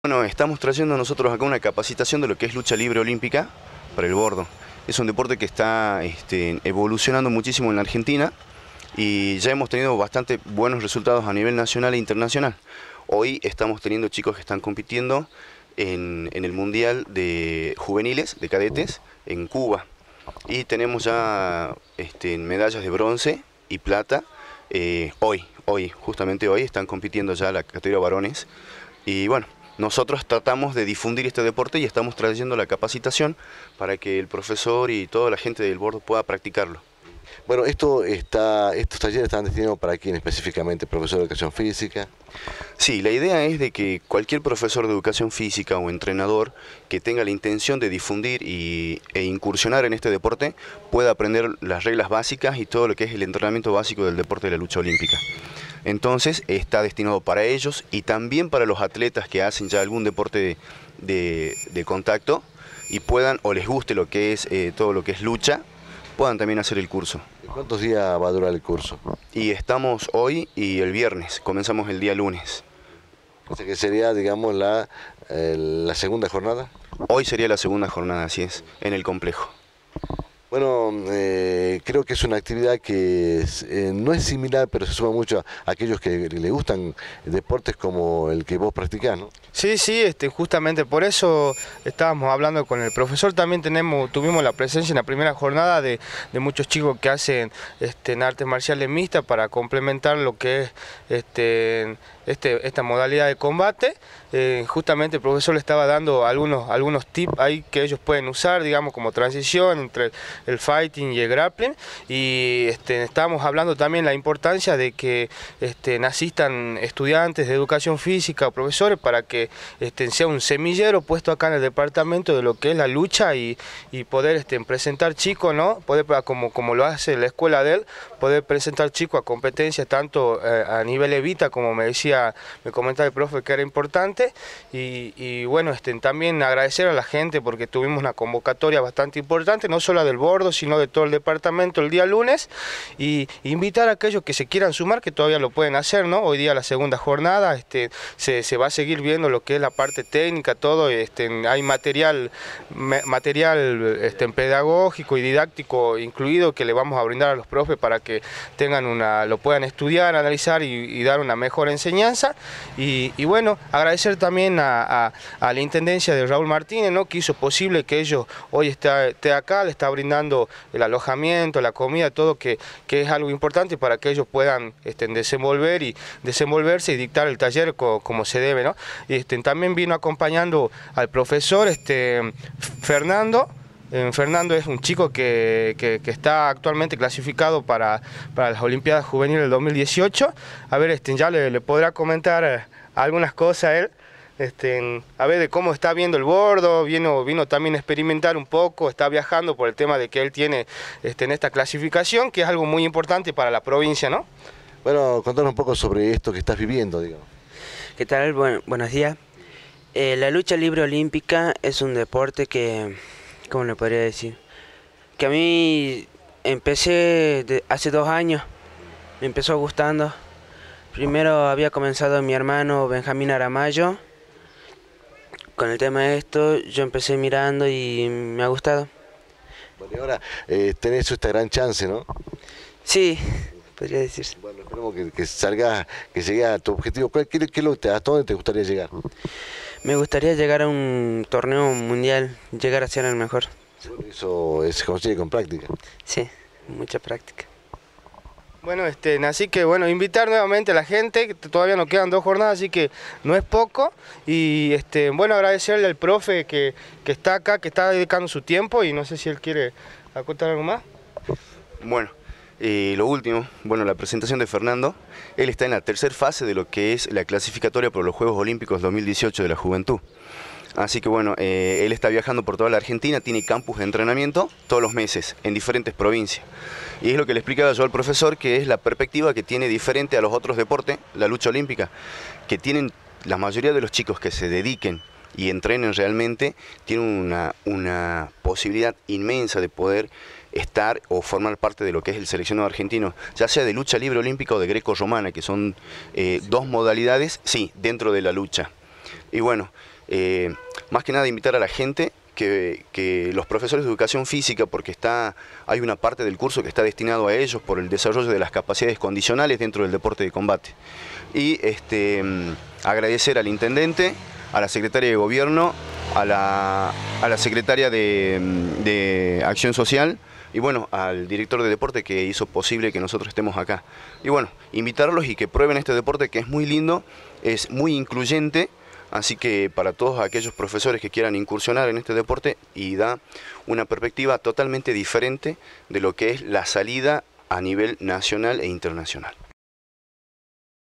Bueno, estamos trayendo nosotros acá una capacitación de lo que es lucha libre olímpica para el bordo. Es un deporte que está evolucionando muchísimo en la Argentina y ya hemos tenido bastante buenos resultados a nivel nacional e internacional. Hoy estamos teniendo chicos que están compitiendo en el Mundial de Juveniles, de cadetes, en Cuba. Y tenemos ya medallas de bronce y plata. Justamente hoy están compitiendo ya la categoría varones. Y bueno, nosotros tratamos de difundir este deporte y estamos trayendo la capacitación para que el profesor y toda la gente del bordo pueda practicarlo. Bueno, estos talleres están destinados para quién específicamente, profesor de educación física. Sí, la idea es de que cualquier profesor de educación física o entrenador que tenga la intención de difundir e incursionar en este deporte pueda aprender las reglas básicas y todo lo que es el entrenamiento básico del deporte de la lucha olímpica. Entonces está destinado para ellos y también para los atletas que hacen ya algún deporte de contacto y puedan o les guste lo que es todo lo que es lucha, puedan también hacer el curso. ¿Cuántos días va a durar el curso? Y estamos hoy y el viernes, comenzamos el día lunes. O sea que sería, digamos, la segunda jornada. Hoy sería la segunda jornada, así es, en el complejo. Bueno, creo que es una actividad que no es similar, pero se suma mucho a aquellos que le gustan deportes como el que vos practicás, ¿no? Sí, justamente por eso estábamos hablando con el profesor. También tuvimos la presencia en la primera jornada de muchos chicos que hacen en artes marciales mixtas para complementar lo que es esta modalidad de combate. Justamente el profesor le estaba dando algunos tips ahí que ellos pueden usar, digamos, como transición entre el fighting y el grappling. Y estábamos hablando también la importancia de que asistan estudiantes de educación física o profesores para que sea un semillero puesto acá en el departamento de lo que es la lucha y poder presentar chicos, ¿no? Poder, como lo hace la escuela de él, poder presentar chicos a competencias tanto a nivel evita, como me comentaba el profe que era importante, y bueno, también agradecer a la gente porque tuvimos una convocatoria bastante importante, no solo del bordo, sino de todo el departamento el día lunes, y invitar a aquellos que se quieran sumar, que todavía lo pueden hacer, ¿no? Hoy día la segunda jornada, se va a seguir viendo lo que es la parte técnica, todo, hay material pedagógico y didáctico incluido que le vamos a brindar a los profes para que lo puedan estudiar, analizar y dar una mejor enseñanza. Y bueno, agradecer también a la Intendencia de Raúl Martínez, ¿no? Que hizo posible que ellos hoy esté acá, le está brindando el alojamiento, la comida, todo, que es algo importante para que ellos puedan desenvolverse y dictar el taller como se debe, ¿no? Y también vino acompañando al profesor Fernando. Fernando es un chico que está actualmente clasificado para las Olimpiadas Juveniles del 2018. A ver, ya le podrá comentar algunas cosas a él. A ver de cómo está viendo el bordo, vino también a experimentar un poco, está viajando por el tema de que él tiene en esta clasificación, que es algo muy importante para la provincia, ¿no? Bueno, contanos un poco sobre esto que estás viviendo, digamos. ¿Qué tal? Buenos días. La lucha libre olímpica es un deporte que, ¿cómo le podría decir? Que a mí empecé hace 2 años, me empezó gustando. Primero había comenzado mi hermano Benjamín Aramayo. Con el tema de esto, yo empecé mirando y me ha gustado. Bueno, y ahora tenés esta gran chance, ¿no? Sí, podría decirse. Bueno, esperemos que salga, que llegue a tu objetivo. ¿Hasta dónde te gustaría llegar? Me gustaría llegar a un torneo mundial, llegar a ser el mejor. Bueno, eso se consigue con práctica. Sí, mucha práctica. Bueno, así que bueno, invitar nuevamente a la gente, que todavía nos quedan 2 jornadas, así que no es poco. Y bueno, agradecerle al profe que está acá, que está dedicando su tiempo, y no sé si él quiere acotar algo más. Bueno, lo último, bueno, la presentación de Fernando. Él está en la tercera fase de lo que es la clasificatoria por los Juegos Olímpicos 2018 de la Juventud. Así que bueno, él está viajando por toda la Argentina, tiene campus de entrenamiento todos los meses en diferentes provincias. Y es lo que le explicaba yo al profesor, que es la perspectiva que tiene diferente a los otros deportes, la lucha olímpica, que tienen la mayoría de los chicos que se dediquen y entrenen realmente, tienen una posibilidad inmensa de poder estar o formar parte de lo que es el seleccionado argentino, ya sea de lucha libre olímpica o de greco-romana, que son 2 modalidades, sí, dentro de la lucha. Y bueno, más que nada invitar a la gente que los profesores de educación física, porque hay una parte del curso que está destinado a ellos por el desarrollo de las capacidades condicionales dentro del deporte de combate. Y agradecer al intendente, a la secretaria de gobierno, a la secretaria de Acción Social y bueno, al director de deporte que hizo posible que nosotros estemos acá. Y bueno, invitarlos y que prueben este deporte que es muy lindo, es muy incluyente. Así que para todos aquellos profesores que quieran incursionar en este deporte y da una perspectiva totalmente diferente de lo que es la salida a nivel nacional e internacional.